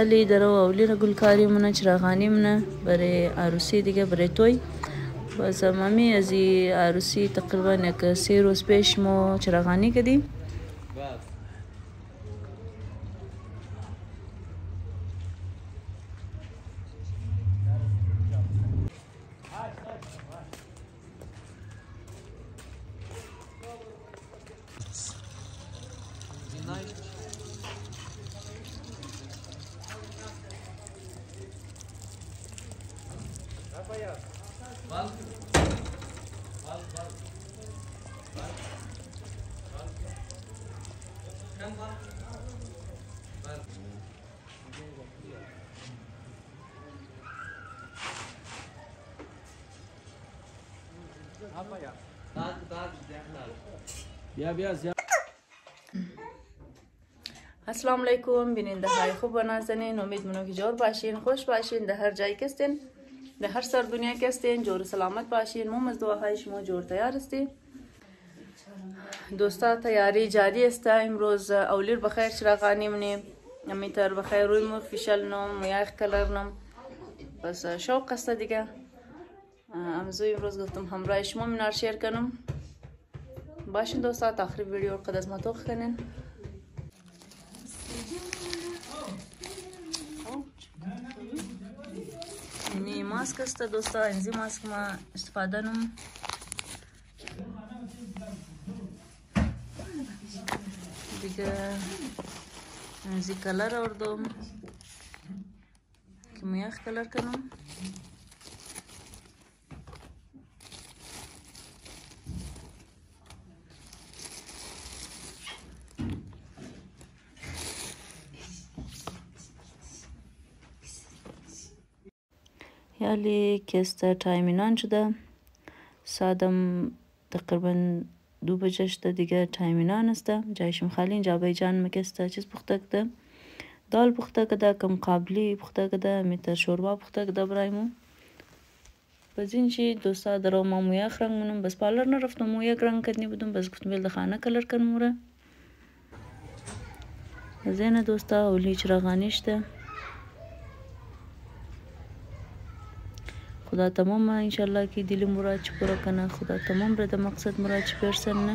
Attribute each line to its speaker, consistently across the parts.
Speaker 1: Yali daro awlina gulkari muna chiragani muna bare arusi diga bare toy. بس مامي ازي عروسي تقريبا يك سيرو سبيش مو چراغاني كدي السلام علیکم بیننده های خوب و نازنین امید منو که جور باشین خوش باشین در هر جایی که هستین در هر سر دنیا که هستین جور سلامت باشین مو از دعاهای شما جور تیار هستی دوستا تیاری جاری است امروز اولیر بخیر چراغانی منی امیتر بخیر روی مو فیشل نم میاخ کلر نم بس شوق است دیگه امروز گفتم همراه شما منار شیر کنم باشین دوستا تا آخر ویدیو قد از ما توخ کنین اینی ماسک است دوستا اینزی ماسک ما استفاده نم دیگه اینزی کلر آوردم که میاخ کلر کنم یالی که است تایمینان شده سادم تقریبا 2 بجه شده دیگه تایمینان است جایشم خالی اینجا بیجان مکسته چیز پخته کده دال پخته کده کم قابلی پخته کده میتر شوربا پخته کده برایمو بس این چی دوستا درو ما مویاخ رنگ منم بس پالر نرفتم مویاخ رنگ کدنی بودم بس گفتم بیل خانه کلر کنم موره زینه دوستا اولی چراغانیشته خدا تمام انشالله کی دل مراد پورا کنه خدا تمام رد مقصد مراد برسن نه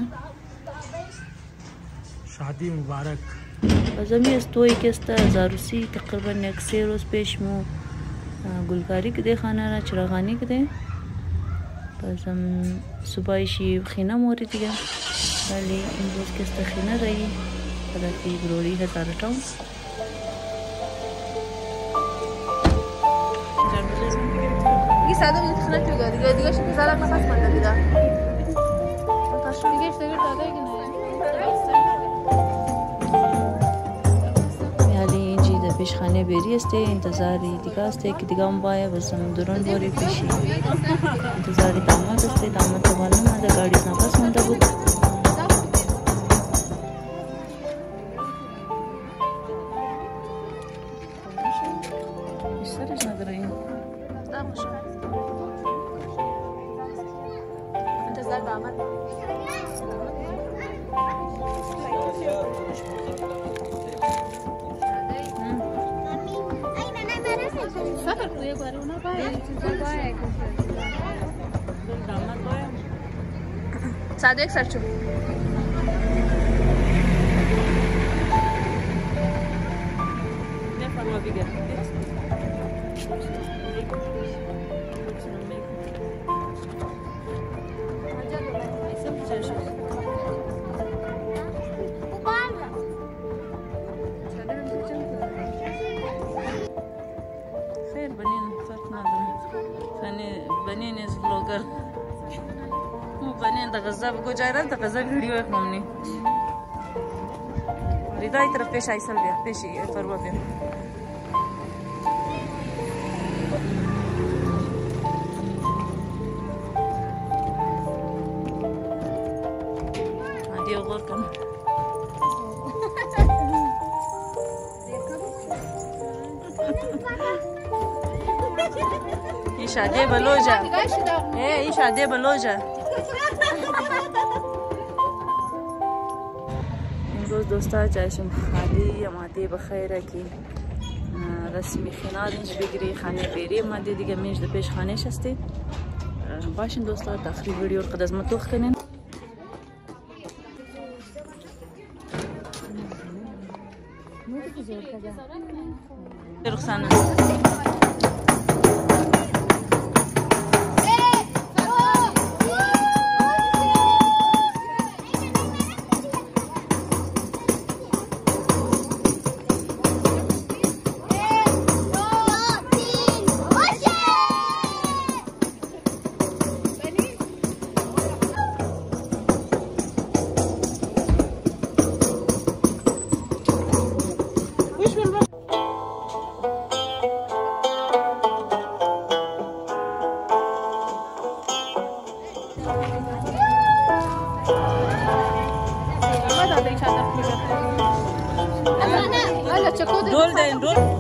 Speaker 2: شادی مبارک
Speaker 1: ازمی استوی کسته زاروسی تقریبا یک 3 روز پیش مو گلکاری کده خانه را چراغانی کده بازم صبحشی خینه موری دیگه ولی این روز کسته خینه رایی خدا کی گروری هزار تاون
Speaker 3: ساده بود خنک دیگه شو بزارم نفس کنه دیگه تا شو دیگه اشتغال داده
Speaker 1: یعنی اینجی در پیشخانه بری استه انتظاری دیگه استه که دیگه هم باید بسم درون باری پیشی انتظاری داماد استه داماد تبالا ماده گاڑی نفس مانده بود سرش نداره این
Speaker 3: انتظار داماد فقط روی بارونا باید
Speaker 1: داماد باید
Speaker 3: ساده یک سرچو
Speaker 1: نه فرما بگیر خیر بنین فرق نداره بنین از بلوگر مو بنین دا غزه بگو جایران دا غزه ویڈیو ایک ممنی ریدای طرف پیش ایسل بیا پیشی فروا بیا عادی غور کن این شادی بلوجه این شادی بلوجه امروز دوستا جایشم خالی اماده بخیره که رسمی خینا اینج بگیری خانه پیری ماده دیگه میش ده پیش خانهش هستی. باشین دوستان تخریب ویدیو رو قد از متوخ کنین. رخصانه رول دين رول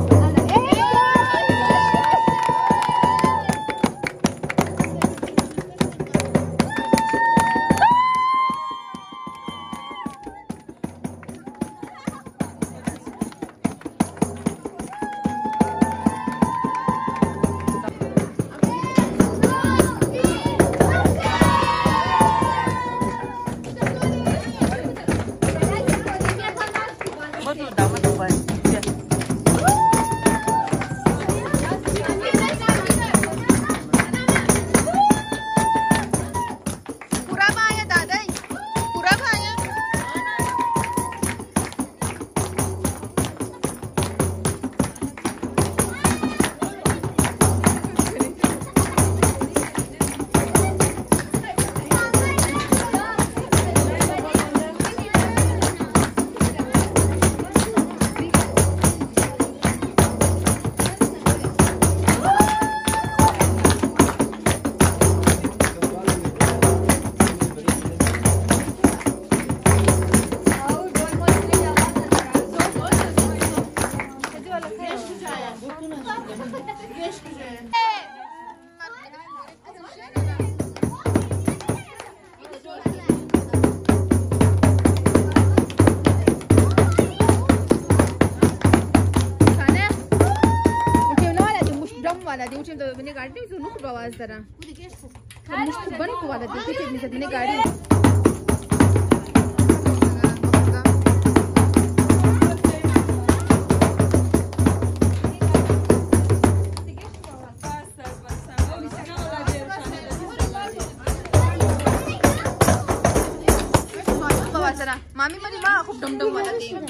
Speaker 3: मैंने गाड़ी सुनो खूब आवाज जरा मुझको बंद को वाला देखो कितनी से मैंने गाड़ी मामी मेरी माँ खूब डम डम वाला थी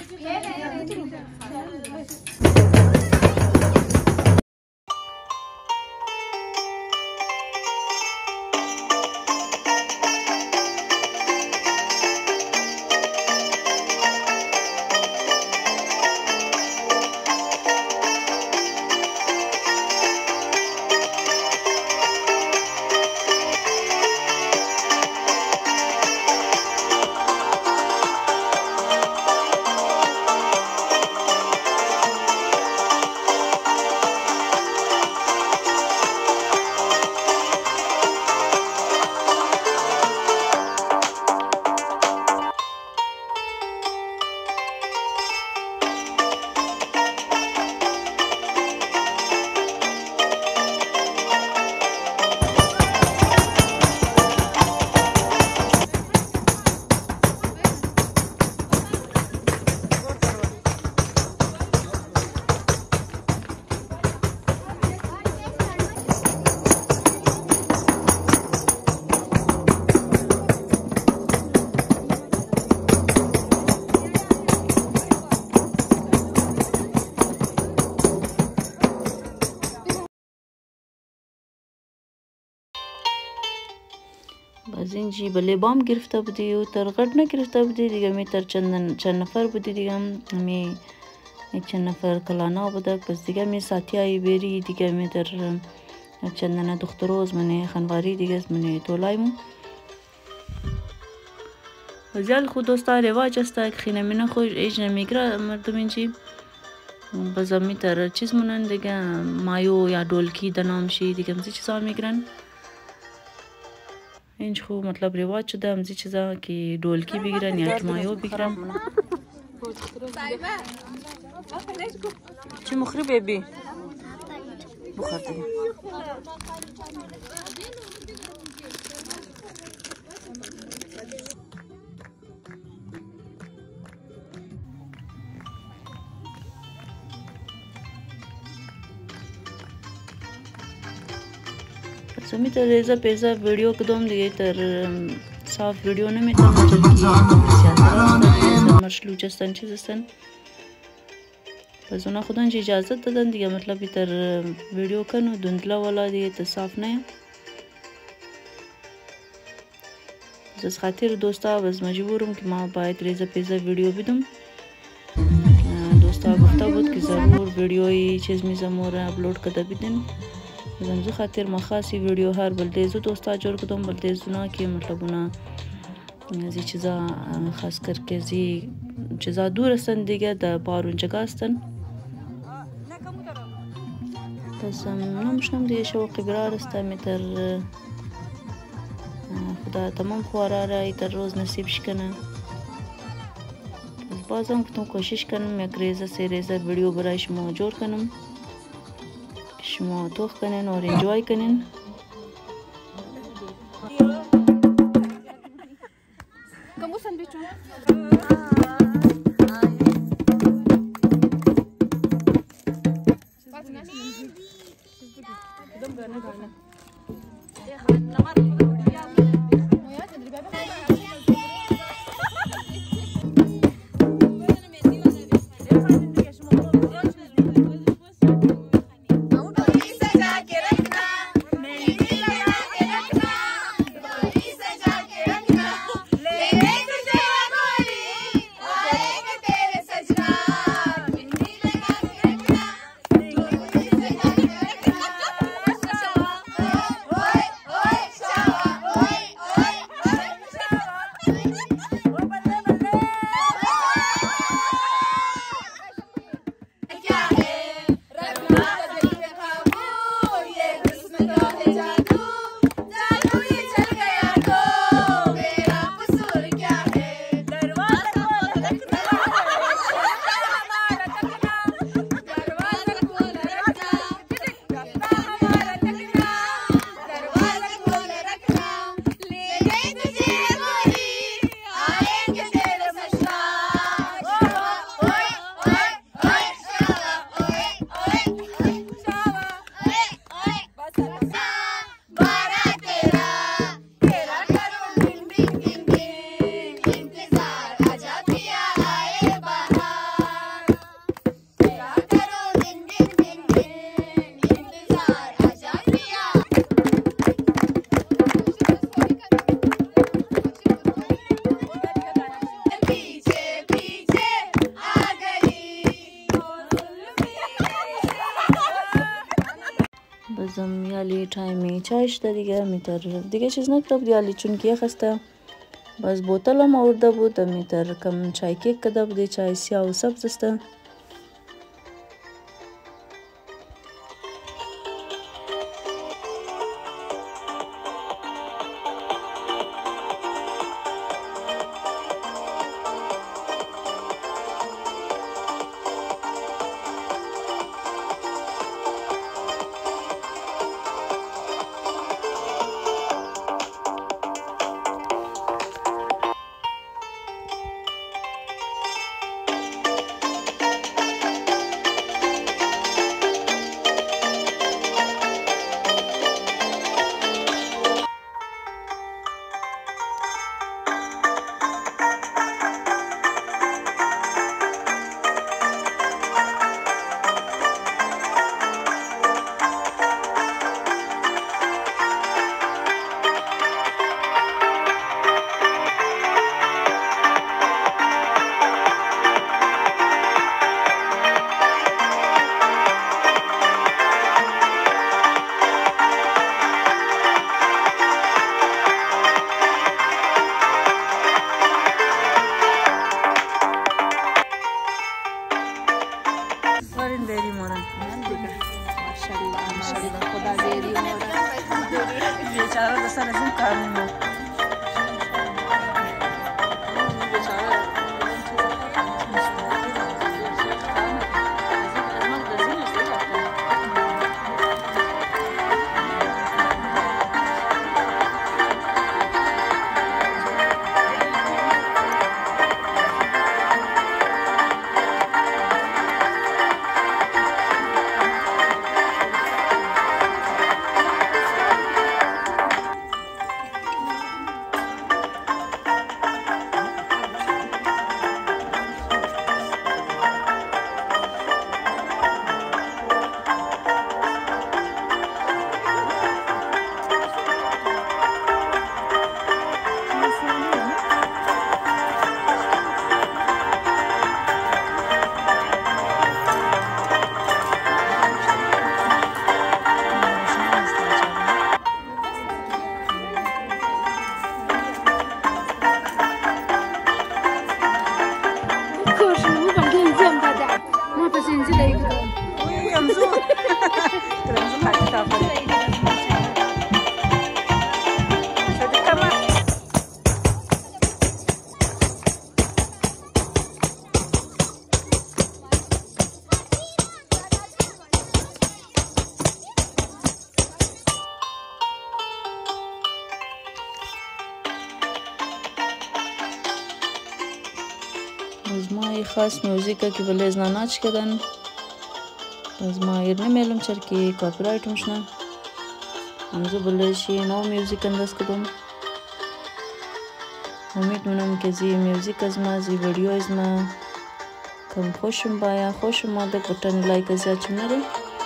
Speaker 1: باز اینجی بله بام گرفته بودی و ترغد نگرفته بودی دیگه می تر چند نفر بودی دیگه می چند نفر کلانا بودک بس دیگه می ساتیایی بری دیگه می تر چندنا دختروز منی خنواری دیگه منی تولایمو زیاد خود دوستا رواج است که خینه می نخوش ایج نمیگره مردم اینجی باز می تر چیز منن دیگه مایو یا دولکی دنام شی دیگه مزی چیزا میگرن اینج خو مطلب رواج شده همزی چیزا که دولکی بگیرن یا که مایو بگیرن چی مخری بیبی بخور دیگه. मी तर रेजा पेजा व्हिडिओ कदम दिए तर साफ व्हिडिओ ने मी तर मशलू जस्तन चीजस्तन बस उन्हें खुदा जी इजाज़त दन दिया मतलब इधर वीडियो कनो धुंधला वाला दिए तो साफ नहीं बस खातिर दोस्ता बस मजबूर हूँ कि माँ बात रेजा पेजा वीडियो भी दूँ दोस्ता गुफ्ता बहुत कि ज़रूर वीडियो ही चीज़ में ज़मोर अपलोड कर दबी दिन زمزو خاطر ما خاصی ویدیو هر بلدیزو دوستا جور کدوم بلدیزو نا که مطلب اونا زی چیزا خاص کر که زی چیزا دور هستن دیگه در بارون جگه هستن پس نمشنم دیگه شوقی برار هستم میتر خدا تمام خوارا را ایتر روز نصیب شکنه پس بازم کتون کوشش کنم یک ریزه سی ریزه ویدیو برای شما جور کنم شما توخ کنین اور انجوای کنین بازم یالی تایمی چایش دیگه میتر دیگه چیز نکرد یالی چون که خسته باز بوتل هم آورده بود میتر کم چای کیک کده بوده چای سیاه و سبز است از ما خاص موزیکا که بله ازناناچ کدن از ما ایر نمیلم چرکی کاپی رایت مشنه همزو بله شی نو موزیک اندست کدم امید منم که زی موزیک از ما زی ویدیو از ما کم خوشم بایا خوشم ماده بطن لایک از یاد چم نده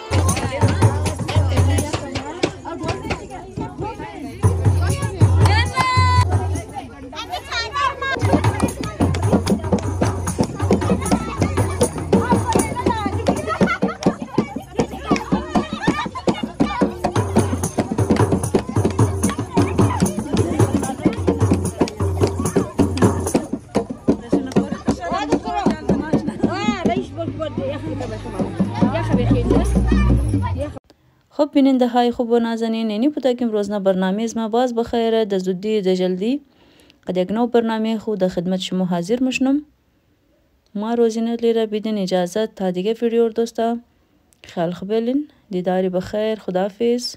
Speaker 1: خب بیننده های خوب و نازنین اینی بوده که امروز برنامه از ما باز بخیره ده زودی ده جلدی قد یک نو برنامه خود در خدمت شما حاضر مشنم ما روزینه لیره بیدین اجازت تا دیگه ویدیو دوستا خلق بلین دیداری بخیر خداحافظ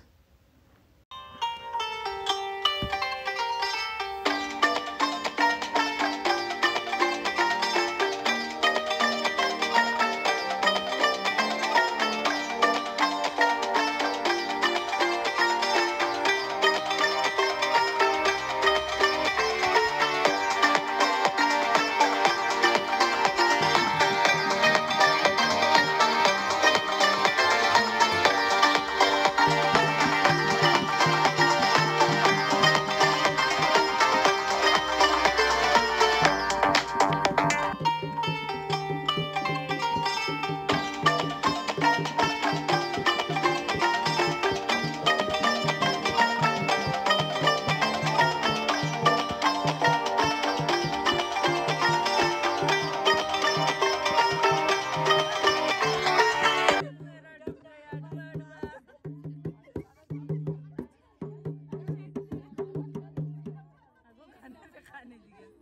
Speaker 3: खाने दिए